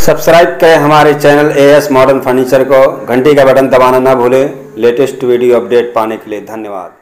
Subscribe करें हमारे channel as modern furniture को, घंटी का बटन दबाना ना भूलें। लेटेस्ट वीडियो अपडेट पाने के लिए धन्यवाद।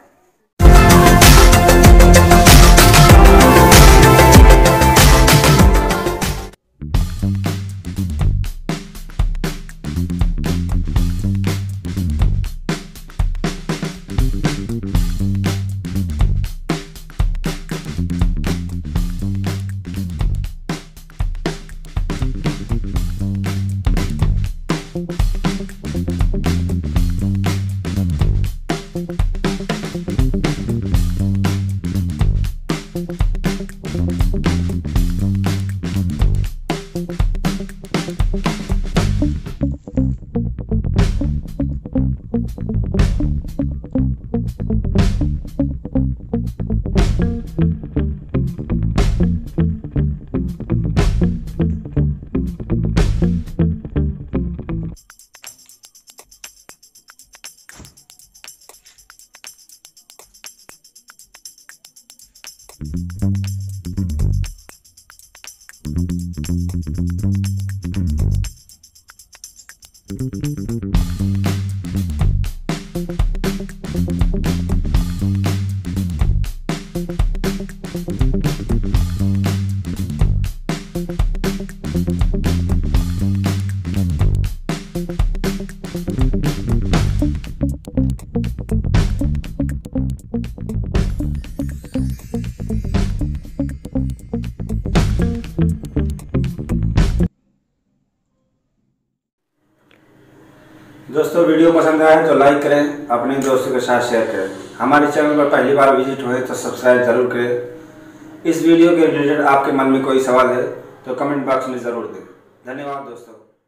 दोस्तों, वीडियो पसंद आए तो लाइक करें, अपने दोस्तों के साथ शेयर करें। हमारे चैनल पर पहली बार विजिट हुए तो सब्सक्राइब जरूर करें। इस वीडियो के रिलेटेड आपके मन में कोई सवाल है तो कमेंट बॉक्स में ज़रूर दें। धन्यवाद दोस्तों।